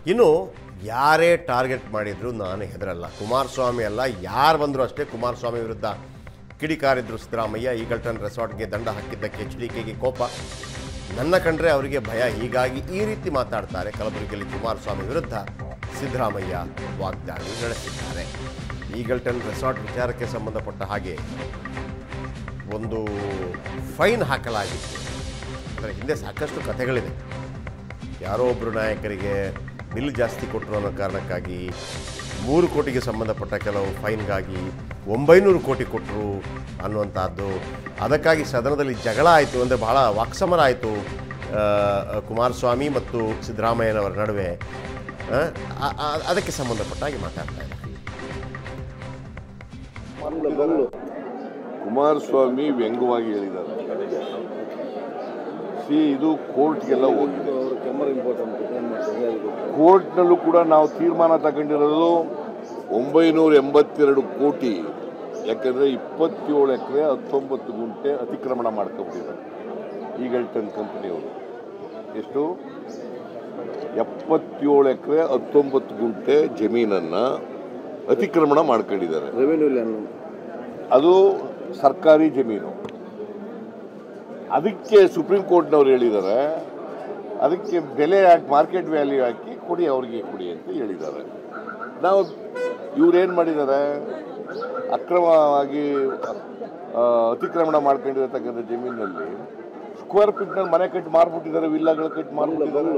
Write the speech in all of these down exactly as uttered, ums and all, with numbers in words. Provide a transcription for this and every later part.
ಇನ್ನು ಯಾರೇ ಟಾರ್ಗೆಟ್ ಮಾಡಿದ್ರು ನಾನು ಹೆದರಲ್ಲ. ಕುಮಾರಸ್ವಾಮಿ ಅಲ್ಲ, ಯಾರು ಬಂದರೂ ಅಷ್ಟೇ ಕುಮಾರಸ್ವಾಮಿ ವಿರುದ್ಧ ಕಿಡಿಕಾರಿದ್ರು ಸಿದ್ದರಾಮಯ್ಯ. ಈಗಲ್ಟನ್ ರೆಸಾರ್ಟ್ಗೆ ದಂಡ ಹಾಕಿದ್ದಕ್ಕೆ ಎಚ್ ಡಿ ಕೆಗೆ ಕೋಪ, ನನ್ನ ಕಂಡ್ರೆ ಅವರಿಗೆ ಭಯ. ಹೀಗಾಗಿ ಈ ರೀತಿ ಮಾತಾಡ್ತಾರೆ. ಕಲಬುರಗಿಯಲ್ಲಿ ಕುಮಾರಸ್ವಾಮಿ ವಿರುದ್ಧ ಸಿದ್ದರಾಮಯ್ಯ ವಾಗ್ದಾಳಿ ನಡೆಸಿದ್ದಾರೆ. ಈಗಲ್ಟನ್ ರೆಸಾರ್ಟ್ ವಿಚಾರಕ್ಕೆ ಸಂಬಂಧಪಟ್ಟ ಹಾಗೆ ಒಂದು ಫೈನ್ ಹಾಕಲಾಗಿತ್ತು. ಅದರ ಹಿಂದೆ ಸಾಕಷ್ಟು ಕಥೆಗಳಿದೆ. ಯಾರೋ ಒಬ್ಬರು ನಾಯಕರಿಗೆ ಬಿಲ್ ಜಾಸ್ತಿ ಕೊಟ್ಟರು ಅನ್ನೋ ಕಾರಣಕ್ಕಾಗಿ ಮೂರು ಕೋಟಿಗೆ ಸಂಬಂಧಪಟ್ಟ ಕೆಲವು ಫೈನ್ಗಾಗಿ ಒಂಬೈನೂರು ಕೋಟಿ ಕೊಟ್ಟರು ಅನ್ನುವಂಥದ್ದು. ಅದಕ್ಕಾಗಿ ಸದನದಲ್ಲಿ ಜಗಳ ಆಯಿತು, ಅಂದರೆ ಬಹಳ ವಾಕ್ಸಮರ ಆಯಿತು ಕುಮಾರಸ್ವಾಮಿ ಮತ್ತು ಸಿದ್ದರಾಮಯ್ಯನವರ ನಡುವೆ. ಅದಕ್ಕೆ ಸಂಬಂಧಪಟ್ಟ ಹಾಗೆ ಮಾತಾಡ್ತಾ ಇದ್ದಾರೆ. ಕುಮಾರಸ್ವಾಮಿ ವ್ಯಂಗ್ಯವಾಗಿ ಹೇಳಿದ್ದಾರೆ, ಸಿ ಇದು ಕೋರ್ಟ್ಗೆಲ್ಲ ಹೋಗಿದೆ. ಕೋರ್ಟ್ನಲ್ಲೂ ಕೂಡ ನಾವು ತೀರ್ಮಾನ ತಗೊಂಡಿರೋದು ಒಂಬೈನೂರ ಎಂಬತ್ತೆರಡು ಕೋಟಿ. ಯಾಕಂದರೆ ಇಪ್ಪತ್ತೇಳು ಎಕರೆ ಹತ್ತೊಂಬತ್ತು ಗುಂಟೆ ಅತಿಕ್ರಮಣ ಮಾಡ್ಕೊಂಡಿದ್ದಾರೆ ಈಗಲ್ಟನ್ ಕಂಪನಿಯವರು. ಎಷ್ಟು? ಎಪ್ಪತ್ತೇಳು ಎಕರೆ ಹತ್ತೊಂಬತ್ತು ಗುಂಟೆ ಜಮೀನನ್ನು ಅತಿಕ್ರಮಣ ಮಾಡ್ಕೊಂಡಿದ್ದಾರೆ. ಅದು ಸರ್ಕಾರಿ ಜಮೀನು. ಅದಕ್ಕೆ ಸುಪ್ರೀಂ ಕೋರ್ಟ್ನವ್ರು ಹೇಳಿದ್ದಾರೆ, ಅದಕ್ಕೆ ಬೆಲೆ ಹಾಕಿ ಮಾರ್ಕೆಟ್ ವ್ಯಾಲ್ಯೂ ಹಾಕಿ ಕೊಡಿ, ಅವ್ರಿಗೆ ಕೊಡಿ ಅಂತ ಹೇಳಿದ್ದಾರೆ. ನಾವು ಇವ್ರೇನು ಮಾಡಿದ್ದಾರೆ, ಅಕ್ರಮವಾಗಿ ಅತಿಕ್ರಮಣ ಮಾಡ್ಕೊಂಡಿರತಕ್ಕಂಥ ಜಮೀನಲ್ಲಿ ಸ್ಕ್ವೇರ್ ಫೀಟ್ನಲ್ಲಿ ಮನೆ ಕಟ್ಟಿ ಮಾರ್ಬಿಟ್ಟಿದ್ದಾರೆ, ವಿಲ್ಲಾಗಳು ಕಟ್ಟಿ ಮಾರ್ಬಿಟ್ಟಿದ್ದಾರೆ.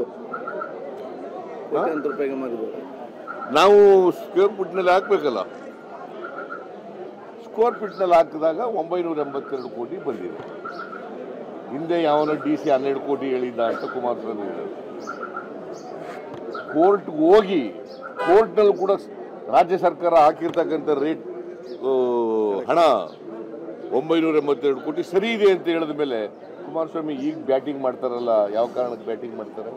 ನಾವು ಸ್ಕ್ವೇರ್ ಫೀಟ್ನಲ್ಲಿ ಹಾಕ್ಬೇಕಲ್ಲ, ಸ್ಕ್ವೇರ್ ಫೀಟ್ನಲ್ಲಿ ಹಾಕಿದಾಗ ಒಂಬೈನೂರ ಎಂಬತ್ತೆರಡು ಕೋಟಿ ಬಂದಿದೆ. ಹಿಂದೆ ಯಾವನ ಡಿ ಸಿ ಹನ್ನೆರಡು ಕೋಟಿ ಹೇಳಿದ್ದ ಅಂತ ಕುಮಾರಸ್ವಾಮಿ ಹೇಳಿದರು. ಕೋರ್ಟ್ಗೆ ಹೋಗಿ ಕೋರ್ಟ್ನಲ್ಲಿ ಕೂಡ ರಾಜ್ಯ ಸರ್ಕಾರ ಹಾಕಿರ್ತಕ್ಕಂಥ ರೇಟ್ ಹಣ ಒಂಬೈನೂರ ಎಂಬತ್ತೆರಡು ಕೋಟಿ ಸರಿ ಇದೆ ಅಂತ ಹೇಳಿದ ಮೇಲೆ ಕುಮಾರಸ್ವಾಮಿ ಈಗ ಬ್ಯಾಟಿಂಗ್ ಮಾಡ್ತಾರಲ್ಲ, ಯಾವ ಕಾರಣಕ್ಕೆ ಬ್ಯಾಟಿಂಗ್ ಮಾಡ್ತಾರೆ?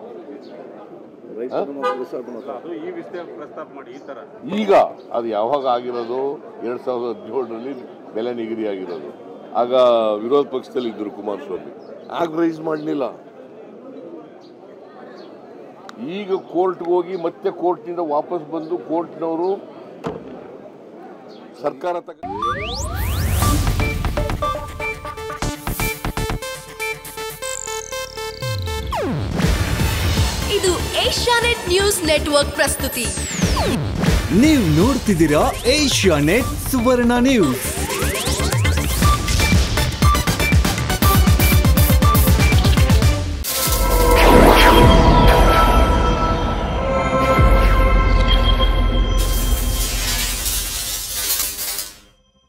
ಈಗ ಅದು ಯಾವಾಗ ಆಗಿರೋದು? ಎರಡ್ ಸಾವಿರದ ಹದಿನೇಳರಲ್ಲಿ ಬೆಲೆ ನಿಗದಿ ಆಗಿರೋದು. ಆಗ ವಿರೋಧ ಪಕ್ಷದಲ್ಲಿ ಇದ್ದರು ಕುಮಾರಸ್ವಾಮಿ, ಆಗ ರೈಸ್ ಮಾಡಲಿಲ್ಲ. ಈಗ ಕೋರ್ಟ್ಗೆ ಹೋಗಿ ಮತ್ತೆ ಕೋರ್ಟ್ನಿಂದ ವಾಪಸ್ ಬಂದು ಕೋರ್ಟ್ನವರು ಸರ್ಕಾರ ತಗ ಇದು ಏಷ್ಯಾನೆಟ್ ನ್ಯೂಸ್ ನೆಟ್ವರ್ಕ್ ಪ್ರಸ್ತುತಿ. ನೀವು ನೋಡ್ತಿದ್ದೀರಾ ಏಷ್ಯಾನೆಟ್ ಸುವರ್ಣ ನ್ಯೂಸ್.